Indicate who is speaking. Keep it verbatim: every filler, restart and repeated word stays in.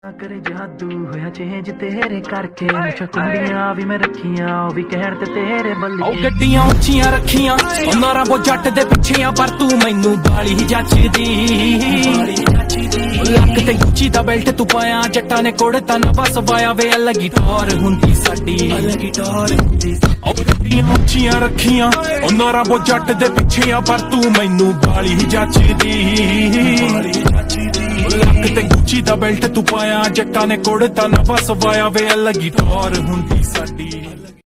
Speaker 1: करे जादू होया चेंज तेरे करके मुझे कुंडियां भी मैं रखियां ओ भी कहर ते तेरे बल्ली
Speaker 2: ओ गड्डियां उच्चियां रखियां ओ नारा वो जट दे पिछे पर तू मैनू बाली जचदी लक ते गुच्ची दा बेल्ट तू पाया जट्टा ने कोड़ता ना बस वाया वे अलगी टोर हुंदी साडी अलगी टोर हुंदी ओ गड्डियां उच्चियां रखियां ओ नारा वो जट दे पिछे पर तू मैनू बाली जचदी लक ते गुच्ची दा बेल्ट तू पाया जट्टा ने कोड़ता ना बस वाया वे अलगी टोर हुंदी साडी।